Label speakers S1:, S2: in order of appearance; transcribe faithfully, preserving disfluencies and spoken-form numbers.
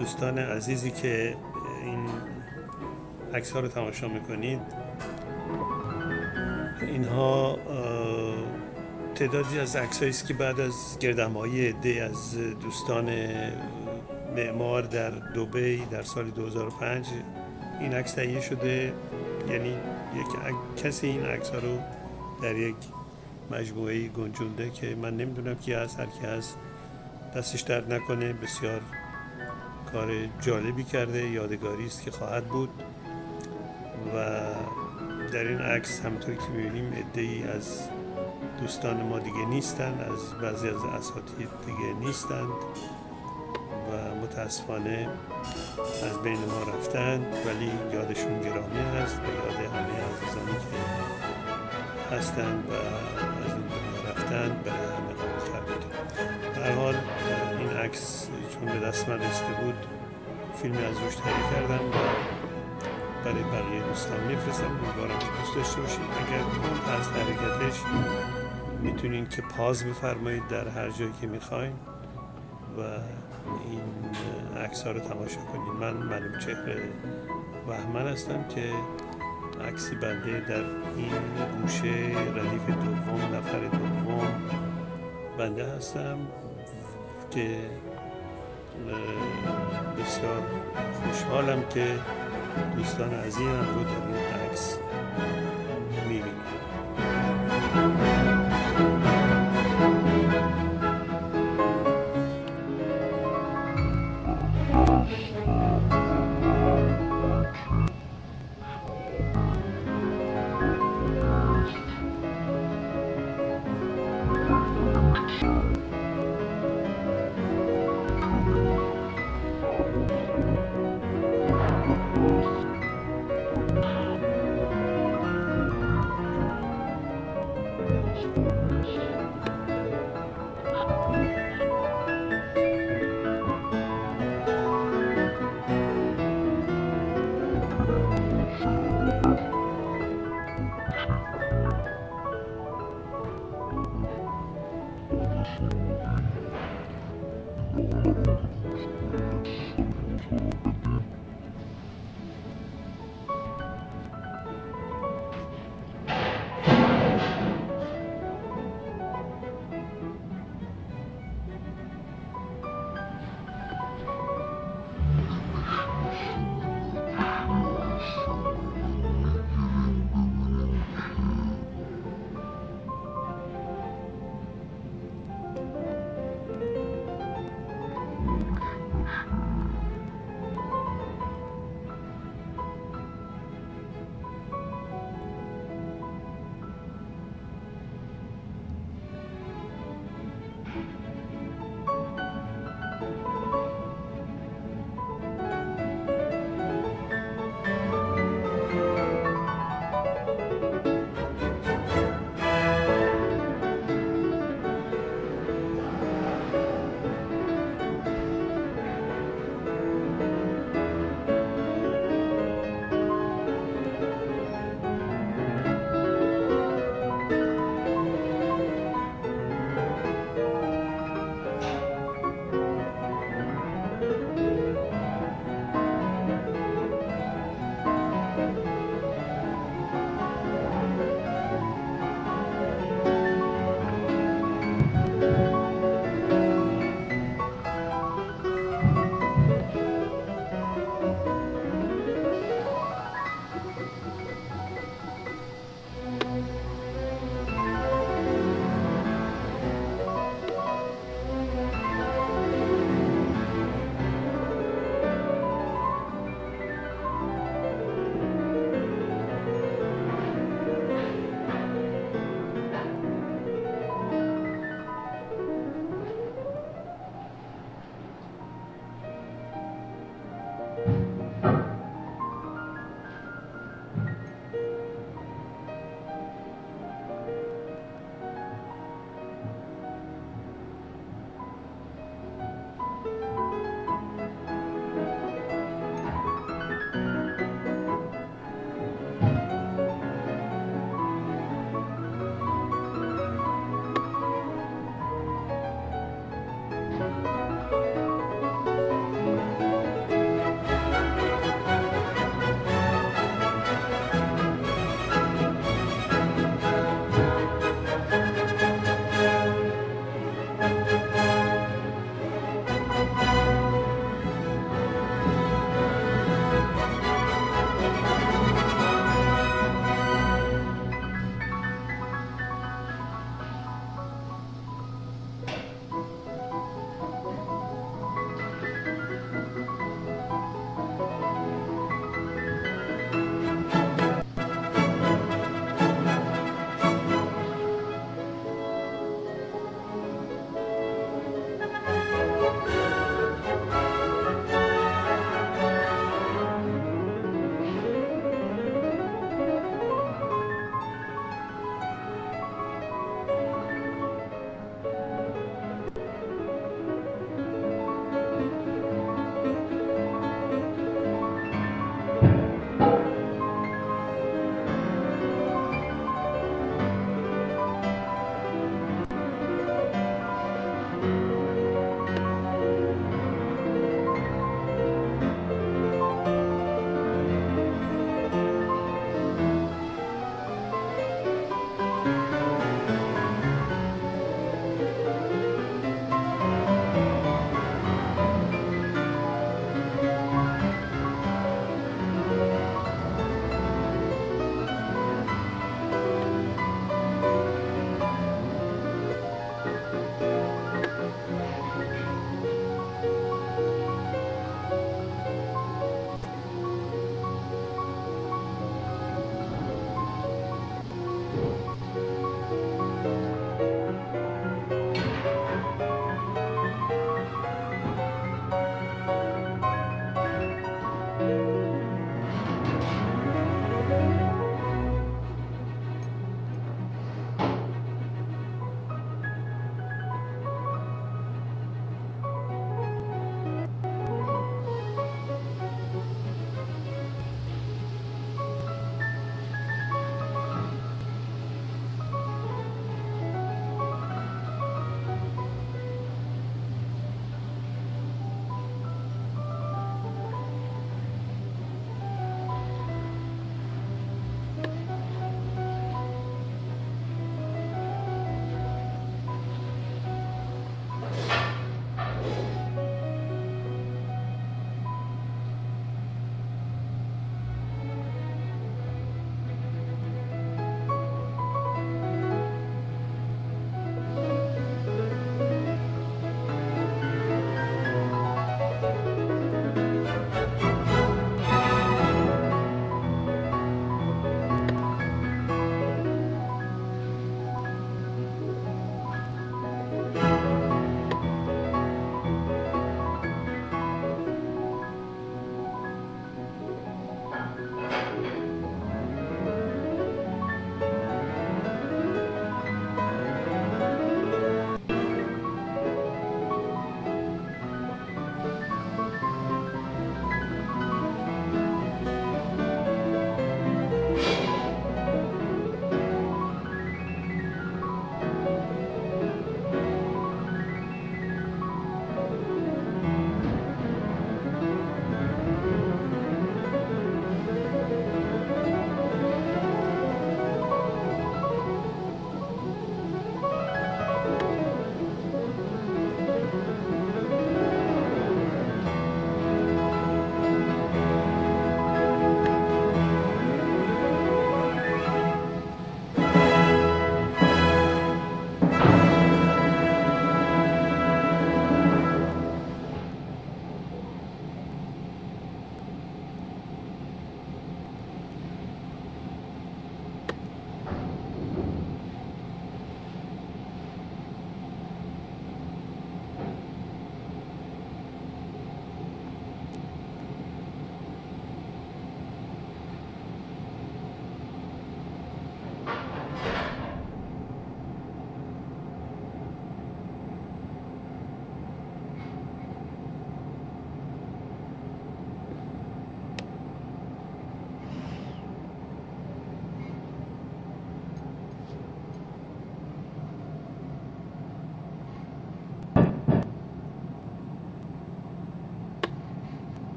S1: دوستان عزیزی که این عکس ها رو تماشا میکنید، اینها تعدادی از عکسایی است که بعد از گردهمایی عده از دوستان معمار در دبی در سال دو هزار و پنج این عکس تهیه شده. یعنی یک کسی این عکس ها رو در یک مجموعه گنجونده که من نمیدونم کی هست، هر کی هست دستش درد نکنه. بسیار کار جالبی کرده، یادگاری است که خواهد بود. و در این عکس همونطور که می‌بینیم عده‌ای از دوستان ما دیگه نیستند، از بعضی از اساتید دیگه نیستند و متاسفانه از بین ما رفتند، ولی یادشون گرامی هست و یاد همه عزیزانی که هستند و از این دنیا رفتند برای همه قابل تر بود. در حال این عکس چون به دست من رسیده بود فیلمی از روش تهیه کردم و برای بقیه دوستان میفرستم. امیدوارم که دوست داشته باشید. اگر تون از حرکتش میتونین که پاز بفرمایید در هر جایی که میخواین و این عکس ها رو تماشا کنید. من معلوم چهره بهمن هستم که عکسی بنده در این گوشه ردیف دوم، نفر دوم بنده هستم که بسیار خوشحالم که دوستان عزیزم رو در این عکس می‌بینم. Thank you.